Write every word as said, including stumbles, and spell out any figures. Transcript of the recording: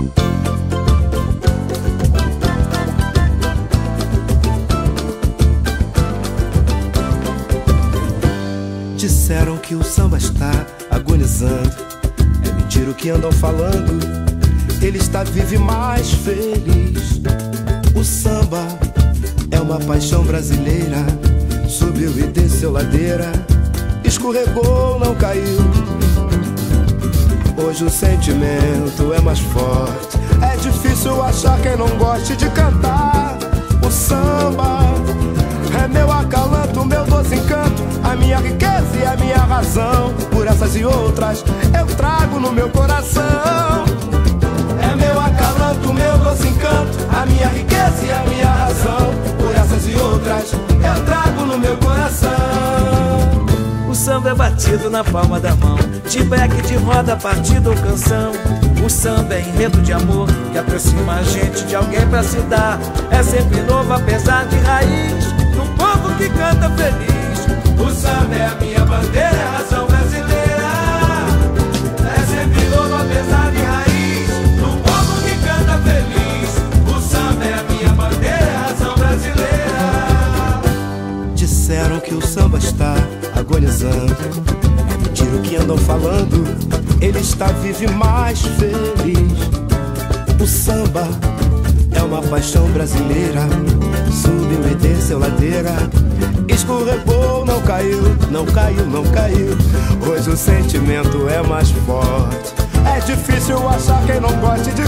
Disseram que o samba está agonizando, é mentira o que andam falando. Ele está vivo e mais feliz. O samba é uma paixão brasileira. Subiu e desceu ladeira, escorregou, não caiu. Hoje o sentimento é mais forte. É difícil achar quem não goste de cantar. O samba é meu acalanto, meu doce encanto, a minha riqueza e a minha razão. Por essas e outras eu trago no meu coração. É meu acalanto, meu doce encanto, a minha riqueza e a minha razão. Por essas e outras eu trago no meu coração. O samba é batido na palma da mão, de beque, de roda, partida ou canção. O samba é enredo de amor que aproxima a gente de alguém pra se dar. É sempre novo apesar de raiz, num povo que canta feliz. O samba é a minha bandeira, é a razão brasileira. É sempre novo apesar de raiz, num povo que canta feliz. O samba é a minha bandeira, é a razão brasileira. Disseram que o samba está agonizando, é mentira o que andam falando. Ele está vivo e mais feliz. O samba é uma paixão brasileira. Subiu e desceu ladeira, escorregou, não caiu, não caiu, não caiu. Hoje o sentimento é mais forte. É difícil achar quem não goste de